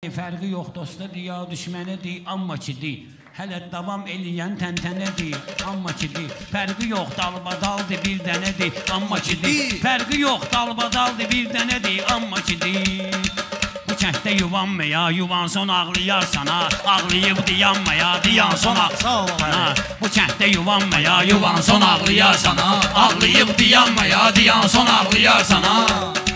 Fərqi yox dostlar, ya düşmənidir, amma kidir. Hələ davam eləyən təntənədir, amma kidir. Fərqi yox, dalbadaldır bir dənədir, amma kidir. Fərqi yox, dalbadaldır bir dənədir, amma kidir. Bu kənddə yuvanmaya, yuvan son ağlayarsan ha. Ağlayıb diyanmaya, diyan son ağlayarsan ha. Bu kənddə yuvanmaya, yuvan son ağlayarsan ha. Ağlayıb diyanmaya, diyan son ağlayarsan ha.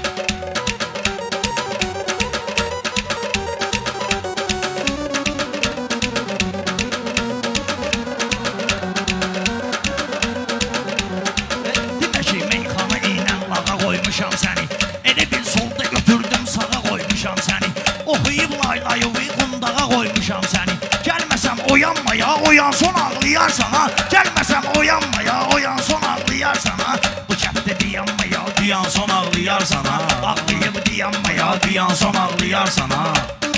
Qoymuşam səni, elə bir solda götürdüm sağa qoymuşam səni. Oxuyub laylayı qundağa qoymuşam səni. Gəlməsəm oyanmaya, oyanson ağlayarsan ha. Gəlməsəm oyanmaya, oyanson ağlayarsan ha. Bu kənddə diyanmaya, diyanson ağlayarsan ha. Ağlayıb diyanmaya, diyanson ağlayarsan ha.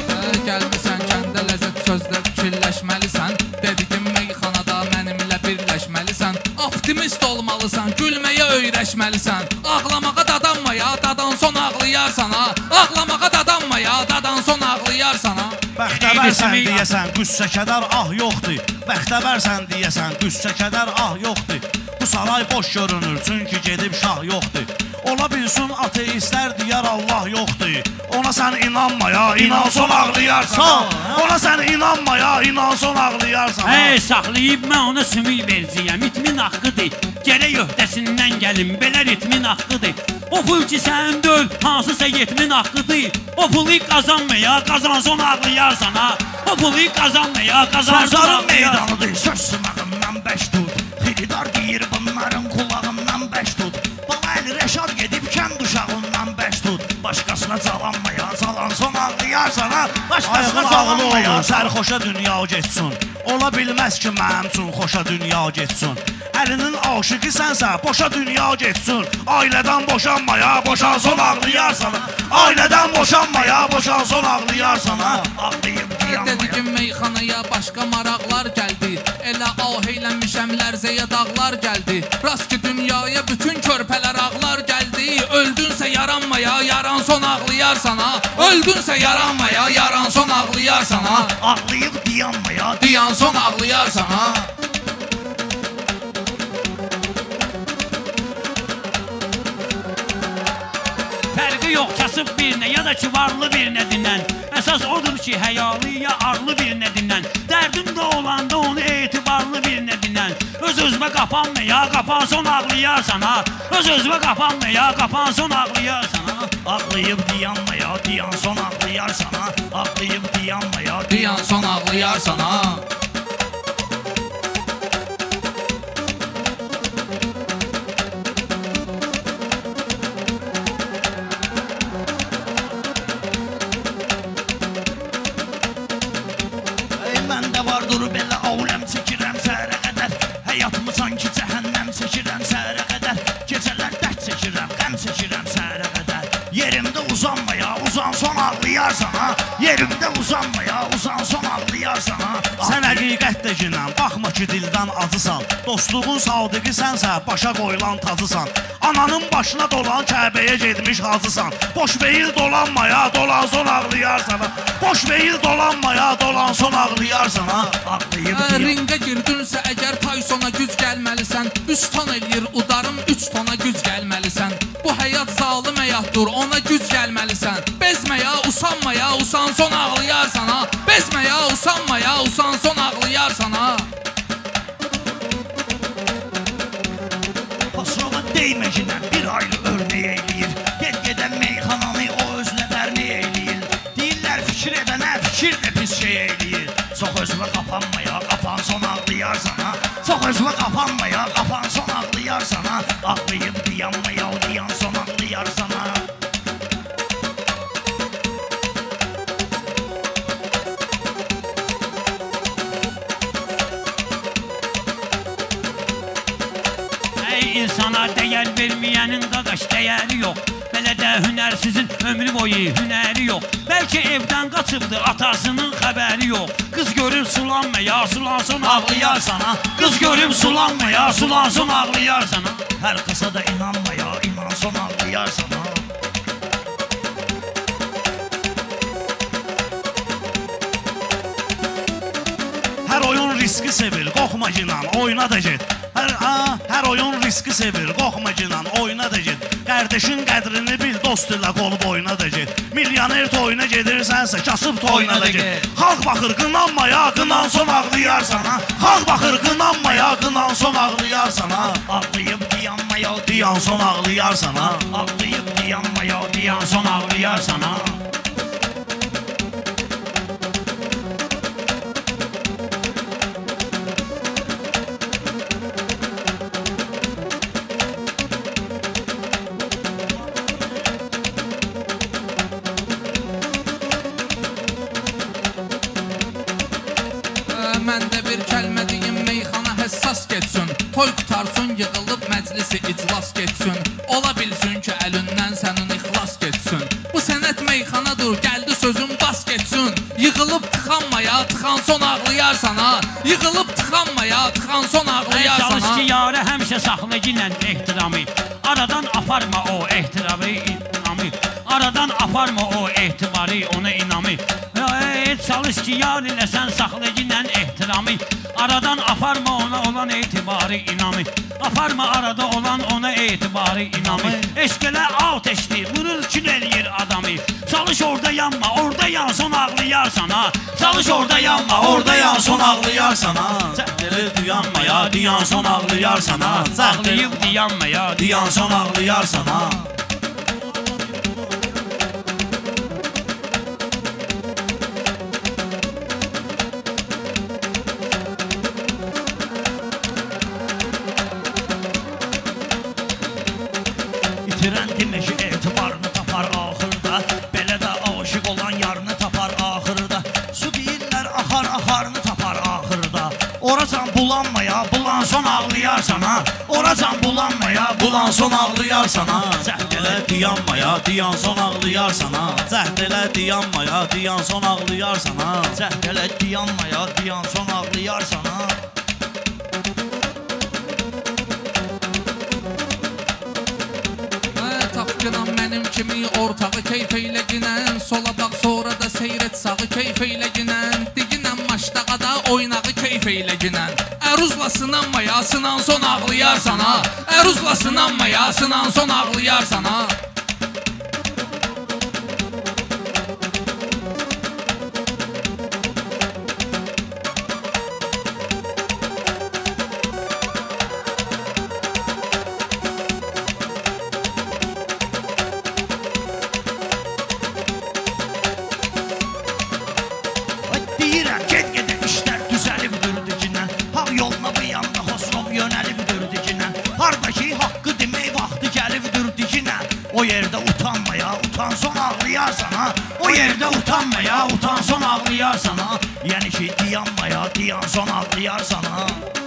Gəlməsən kəndə ləzzət sözlə fikirləşməlisən. Dediğim meyxanada mənimlə birləşməlisən. Optimist olmalısan, gülməyə öyrəşməlisən. Ağlamağa dadanmaya, dadan son ağlayarsan ha. Ağlamağa dadanmaya, dadan son ağlayarsan ha. Bəxtəvərsən deyəsən, qüssə kədər ah yoxdur. Bəxtəvərsən deyəsən, qüssə kədər ah yoxdur. Bu saray boş görünür, çünki gedib şah yoxdur. Ola bilsin ateistlər deyər Allah yoxdur. Ona sən inanmaya, inanson ağlayarsan. Ona sən inanmaya, inanson ağlayarsan. Hey, saxlayıb mən ona sümük verciyəm, itmin haqqıdır. Gərək öhdəsindən gəlim, belə ritmin haqqıdır. O pul ki sən döl, hansısa yetmin haqqıdır. O pulu qazanmaya, qazanson ağlayarsan ha. O pulu qazanmaya, qazanson ağlayarsan. Meydanıdır, söz sınağından bəş tut. Xilidar deyir bunların kulağından bəş tut. Bana el Rəşad gedib kənd uşağından bəş tut. Başqasına calanmaya, calanson ağlayarsan ha. Başqasına calanmaya, sərxoşa dünya getsin. Ola bilməz ki mənim üçün xoşa dünya getsin. Əlinin aşıqı sənsə, boşa dünya getsin. Ailədən boşanmaya, boşanson ağlayarsan ha. Ailədən boşanmaya, boşanson ağlayarsan ha. Ağlayıb diyanmaya. Dediğim meyxanaya başqa maraqlar gəldi. Elə ah eylənmişəm lərzəyə dağlar gəldi. Rast ki dünyaya bütün körpələr ağlar gəldi. Öldünsə yaranmaya, yaranson ağlayarsan ha. Öldünsə yaranmaya, yaranson ağlayarsan ha. Ağlayıb diyanmaya, diyanson ağlayarsan ha. Fərqi yox, kasıb birinə, ya da ki varlı birinə dinlən. Əsas odur ki, həyalı ya arlı birinə dinlən. Dərdin də olanda onu etibarlı birinə dinlən. Öz-özümə qapanmaya, qapanson ağlayarsan ha. Öz-özümə qapanmaya, qapanson ağlayarsan ha. Ağlayıb diyanmaya, diyanson ağlayarsan ha. Ağlayıb diyanmaya, diyanson ağlayarsan ha. Məndə vardır belə auləm çəkirəm səhərə qədər. Həyatımı sanki cəhənnəm çəkirəm səhərə qədər. Gecələr dərd çəkirəm, qəm çəkirəm səhərə qədər. Yerimdə uzanmaya, uzanson ağlayarsan ha. Yerimdə uzanmaya, uzanson ağlayarsan ha. Sən həqiqətdə ginən, baxma ki dildən acısan. Dostluğun sadiqi sənsə, başa qoyulan tacısan. Ananın başına dolan Kəbəyə getmiş hacısan. Boş beyil dolanmaya, dolanson ağlayarsan ha. Boş beyil dolanmaya, dolanson ağlayarsan ha. Ağlayıb ringə girdinsə əgər Taysona güc gəlməlisən. 3 ton eləyir udarım, 3 tona güc gəlməlisən. Bu həyat zalım həyatdır, ona güc gəlməlisən. Bezməyə, usanmaya, usanson ağlayarsan ha. Bezməyə, usanmaya, usanson ağlayarsan ha. Pasrova deyməcinə bir aylı örnək eləyir. Get-gedən meyxananı o özünə dərni eləyir. Deyirlər fikir edənə fikir də pis şey eləyir. Çox özünə qapanmaya, qapanson ağlayarsan ha. Çox özünə qapanmaya, qapanson ağlayarsan ha. Ağlayıb diyanmaya, diyanson ağlayarsan ha. İnsana dəyər verməyənin qaqaş dəyəri yox. Belə də hünərsizin ömrü boyu hünəri yox. Bəlkə evdən qaçıbdır, atasının xəbəri yox. Qız görüb sulanmaya, sulanson ağlayarsan ha. Qız görüb sulanmaya, sulanson ağlayarsan ha. Hər qısa da inanmaya, inanson ağlayarsan ha. riski sevir, qorxma ginan, oyna da get. Hər oyun riski sevir, qorxma ginan, oyna da get. Qardaşın qədrini bil, dost ilə qol boyuna da get. Milyoner toyuna gedirsənsə, kasıb toyuna da get. Xalq baxır qınanmaya, qınan son ağlayarsan ha. Xalq baxır qınanmaya, qınan son ağlayarsan ha. Ağlayıb diyanmaya, diyan son ağlayarsan ha. Ağlayıb diyanmaya, diyan son ağlayarsan ha. Məndə bir kəlmə deyim, meyxana həssas getsin. Toy qutarsın, yığılıb məclisi iclas getsin. Ola bilsin ki, əlindən sənin ixlas getsin. Bu sənət meyxanadır, gəldi sözün bas getsin. Yığılıb tıxanmaya, tıxan son ağlayarsan ha. Yığılıb tıxanmaya, tıxan son ağlayarsan ha. Çalış ki, yarə həmişə saxla ginən ehtiramı. Aradan aparma o ehtiramı, inamı. Aradan aparma o ehtibarı, ona inamı. Çalış ki, yar ilə sən saxla ginən ehtiramı. Aradan aparma ona olan etibarı, inamı. Aparma arada olan ona etibarı, inamı. Eşq elə ateşdir, vurur kül eləyir adamı. Çalış orada yanma, orada yanson ağlayarsan ha. Çalış orada yanma, orada yanson ağlayarsan ha. Cəhdilir diyanmaya, diyan son ağlayarsan ha. Ağlayıb diyanmaya, diyan son ağlayarsan ha. İtirən demək etibarını tapar axırda. Belə də aşıq olan yarını tapar axırda. Su deyirlər axar axarını tapar axırda. Oracan bulanmaya, bulan son ağlayarsan ha. Oracan bulanmaya, bulan son ağlayarsan ha. Cəhd elə diyanmaya, diyan son ağlayarsan ha. Cəhd elə diyanmaya, diyan son ağlayarsan ha. Cəhd elə diyanmaya, diyan son ağlayarsan ha. Tapqınan mənim kimi ortağı keyf eylə ginən. Sola bax, sonra da seyr et sağı keyf eylə ginən. Diginən maşdağa da oynağı keyf eylə ginən. Əruzla sınanmaya, sınan son ağlayarsan ha. Əruzla sınanmaya, sınan son ağlayarsan ha. O yerde utanmaya, utan son ağlayarsan ha. O yerde utanmaya, utan son ağlayarsan ha. Yani ki diyanmaya, diyan son ağlayarsan ha.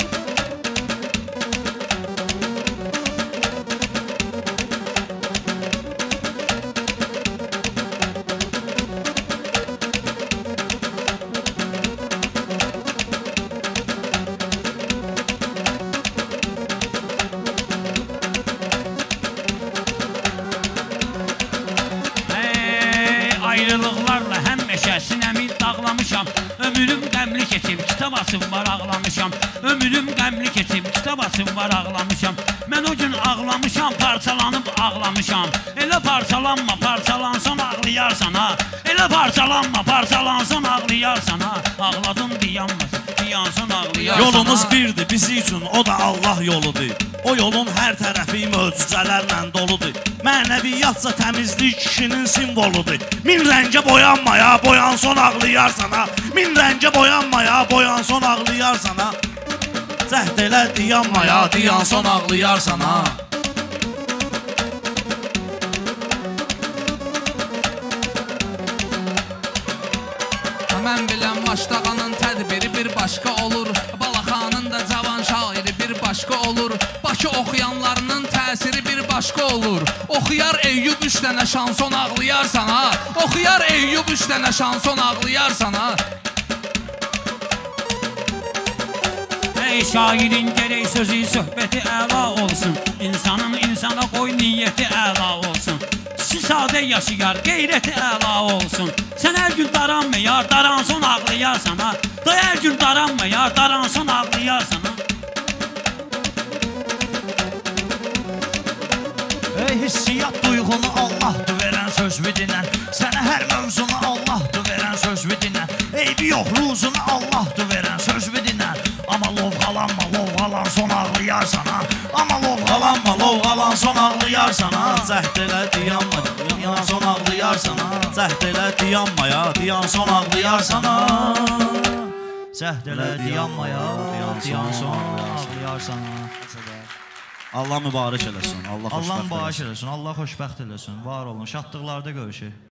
Ayrılıqlarla həmişə sinəmi dağlamışam. Ömrüm qəmli keçib, kitab açıb var ağlamışam. Ömrüm qəmli keçib, kitab açıb var ağlamışam. Mən o gün ağlamışam, parçalanıb ağlamışam. Elə parçalanma, parçalansan ağlayarsan ha. Elə parçalanma, parçalansan ağlayarsan ha. Ağladın diyanmasın, diyansan ağlayarsan ha. Yolumuz birdir, bizi üçün o da Allah yoludur. O yolun hər tərəfi möcüzələrlə doludur. Mənəviyyatsa təmizlik kişinin simvoludur. Min rəngə boyanmaya, boyan son ağlayarsan ha. Min rəngə boyanmaya, boyan son ağlayarsan ha. Cəhd elə diyanmaya, diyan son ağlayarsan ha. Mən bilən Maşdağanın tədbiri bir başqa olur. Balaxanın da cavan şairi bir başqa olur. Bakı oxuyanlarının təsiri bir başqa olur. Oxuyar Eyyub 3 dənə şanson ağlayarsan ha. Oxuyar Eyyub 3 dənə şanson ağlayarsan ha. Ey şairin gərək sözü, söhbəti əla olsun. İnsanın insana qoy niyyəti əla olsun. Kişi sadə yaşayar, qeyrəti əla olsun. Sən hər gün daranmayar, daranson ağlayarsan ha. Da hər gün daranma ya, daransan ağlayarsan ha. Ey hissiyat duyğunu Allah'dır verən söz dinən. Sənə hər mövzunu Allah'dır verən söz dinən. Eybi yox ruzunu Allah'dır verən söz dinən. Amma lovğalanma, lovğalan son ağlayarsan ha. Amma lovğalanma, lovğalan son ağlayarsan ha. Cəhd elə diyanma, diyan son ağlayarsan ha. Cəhd elə diyanmaya, diyan son ağlayarsan ha. Cəhd elə diyanmaya, diyan son ağlayarsan ha. Allah mübarək eləsin. Allah mübarək eləsin, Allah xoşbəxt eləsin. Var olun, şadlıqlarda görüşək.